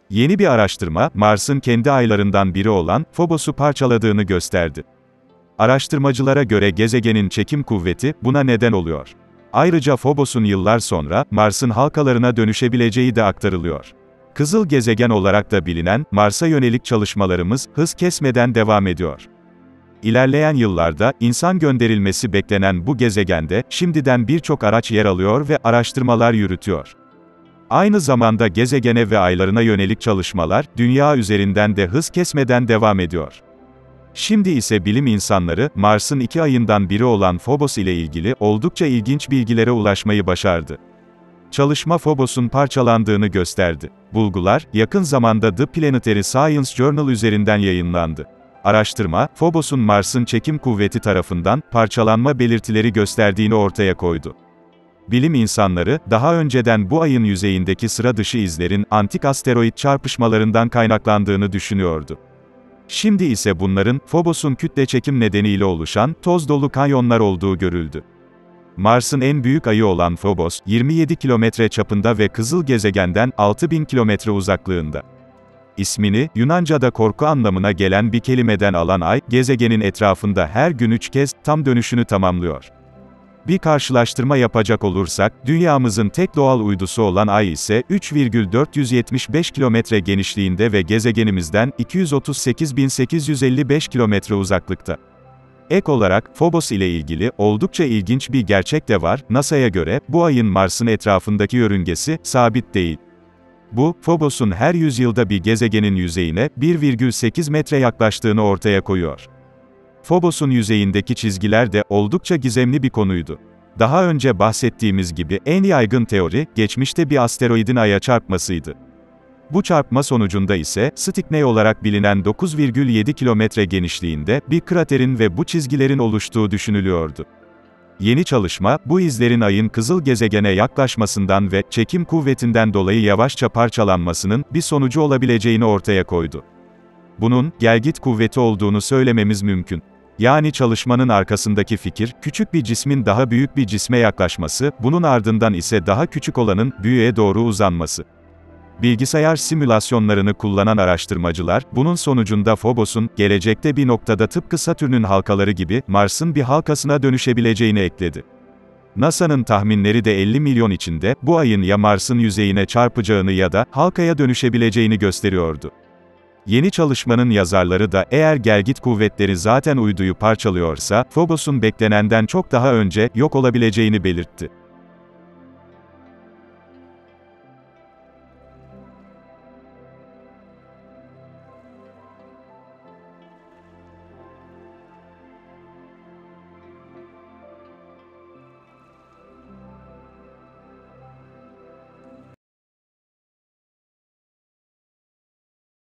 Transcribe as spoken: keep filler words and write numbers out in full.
Yeni bir araştırma, Mars'ın kendi aylarından biri olan Phobos'u parçaladığını gösterdi. Araştırmacılara göre gezegenin çekim kuvveti buna neden oluyor. Ayrıca Phobos'un yıllar sonra Mars'ın halkalarına dönüşebileceği de aktarılıyor. Kızıl gezegen olarak da bilinen Mars'a yönelik çalışmalarımız hız kesmeden devam ediyor. İlerleyen yıllarda insan gönderilmesi beklenen bu gezegende şimdiden birçok araç yer alıyor ve araştırmalar yürütüyor. Aynı zamanda gezegene ve aylarına yönelik çalışmalar Dünya üzerinden de hız kesmeden devam ediyor. Şimdi ise bilim insanları Mars'ın iki ayından biri olan Phobos ile ilgili oldukça ilginç bilgilere ulaşmayı başardı. Çalışma Phobos'un parçalandığını gösterdi. Bulgular, yakın zamanda The Planetary Science Journal üzerinden yayınlandı. Araştırma, Phobos'un Mars'ın çekim kuvveti tarafından parçalanma belirtileri gösterdiğini ortaya koydu. Bilim insanları, daha önceden bu ayın yüzeyindeki sıra dışı izlerin antik asteroid çarpışmalarından kaynaklandığını düşünüyordu. Şimdi ise bunların, Phobos'un kütle çekim nedeniyle oluşan toz dolu kanyonlar olduğu görüldü. Mars'ın en büyük ayı olan Phobos, yirmi yedi kilometre çapında ve kızıl gezegenden altı bin kilometre uzaklığında. İsmini, Yunanca'da korku anlamına gelen bir kelimeden alan ay, gezegenin etrafında her gün üç kez tam dönüşünü tamamlıyor. Bir karşılaştırma yapacak olursak, Dünyamızın tek doğal uydusu olan Ay ise üç bin dört yüz yetmiş beş kilometre genişliğinde ve gezegenimizden iki yüz otuz sekiz bin sekiz yüz elli beş kilometre uzaklıkta. Ek olarak, Phobos ile ilgili oldukça ilginç bir gerçek de var. NASA'ya göre, bu ayın Mars'ın etrafındaki yörüngesi sabit değil. Bu, Phobos'un her yüzyılda bir gezegenin yüzeyine bir virgül sekiz metre yaklaştığını ortaya koyuyor. Phobos'un yüzeyindeki çizgiler de oldukça gizemli bir konuydu. Daha önce bahsettiğimiz gibi en yaygın teori, geçmişte bir asteroidin Ay'a çarpmasıydı. Bu çarpma sonucunda ise, Stickney olarak bilinen dokuz virgül yedi kilometre genişliğinde bir kraterin ve bu çizgilerin oluştuğu düşünülüyordu. Yeni çalışma, bu izlerin Ay'ın kızıl gezegene yaklaşmasından ve çekim kuvvetinden dolayı yavaşça parçalanmasının bir sonucu olabileceğini ortaya koydu. Bunun, gelgit kuvveti olduğunu söylememiz mümkün. Yani çalışmanın arkasındaki fikir, küçük bir cismin daha büyük bir cisme yaklaşması, bunun ardından ise daha küçük olanın, büyüğe doğru uzanması. Bilgisayar simülasyonlarını kullanan araştırmacılar, bunun sonucunda Phobos'un, gelecekte bir noktada tıpkı Satürn'ün halkaları gibi, Mars'ın bir halkasına dönüşebileceğini ekledi. NASA'nın tahminleri de elli milyon içinde, bu ayın ya Mars'ın yüzeyine çarpacağını ya da, halkaya dönüşebileceğini gösteriyordu. Yeni çalışmanın yazarları da, eğer gelgit kuvvetleri zaten uyduyu parçalıyorsa, Phobos'un beklenenden çok daha önce, yok olabileceğini belirtti.